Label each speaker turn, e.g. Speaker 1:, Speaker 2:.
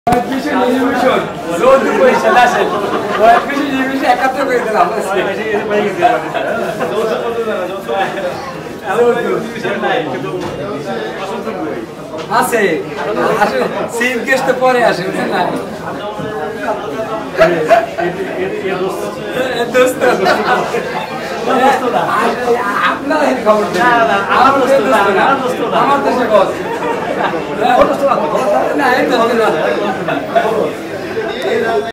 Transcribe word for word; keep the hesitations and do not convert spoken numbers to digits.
Speaker 1: আছে সিম কেস তো পরে আসে না দোস্ত আপনার খবর আমার দোস্ত না আমার দেশে বস না এই দোস্ত না